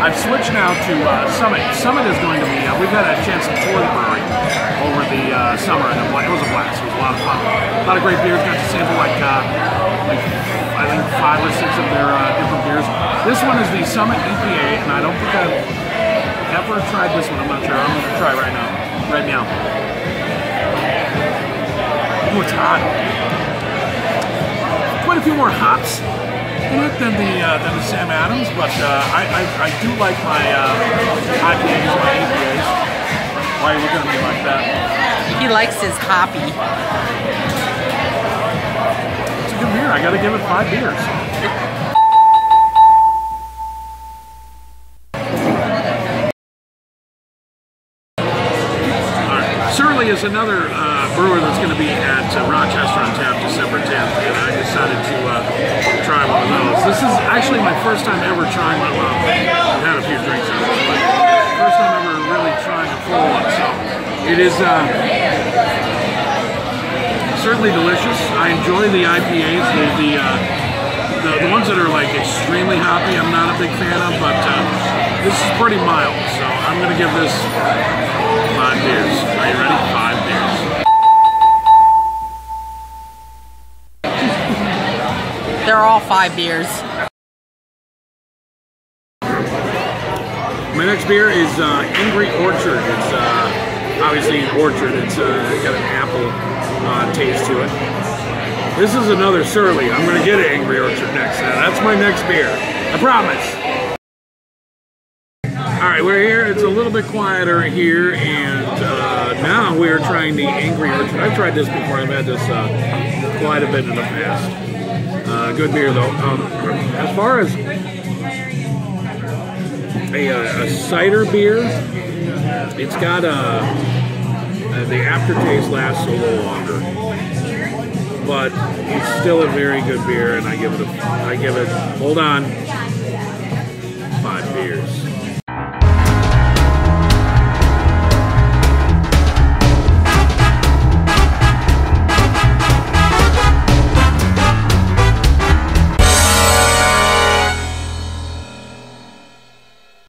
I've switched now to Summit. Summit is going to be, we've had a chance to tour the brewery over the summer, and it was a blast. It was a lot of fun. A lot of great beers. Got to sample like I think 5 or 6 of their different beers. This one is the Summit EPA, and I don't think I've ever tried this one. I'm not sure. I'm going to try right now. Right now. Oh, it's hot. Quite a few more hops in it than the Sam Adams, but I do like my IPAs, my APAs. Why are you looking at me like that? He likes his hoppy. It's a good beer. I got to give it 5 beers. Surly is another brewer that's going to be at Rochester on tap December 10th, and I decided to try one of those. This is actually my first time ever trying one. Well, I've had a few drinks of it, but first time ever really trying a full one. So it is certainly delicious. I enjoy the IPAs, the ones that are like extremely hoppy. I'm not a big fan of, but this is pretty mild. So I'm going to give this 5 beers. Are you ready? 5 beers. They're all 5 beers. My next beer is Angry Orchard. It's obviously orchard. It's got an apple taste to it. This is another Surly. I'm going to get an Angry Orchard next. That's my next beer. I promise. Alright, we're here. It's a little bit quieter here, and now we're trying the Angry Orchard. I've tried this before. I've had this quite a bit in the past. Good beer, though. As far as a cider beer, it's got the aftertaste lasts a little longer, but it's still a very good beer, and I give it, hold on, 5 beers.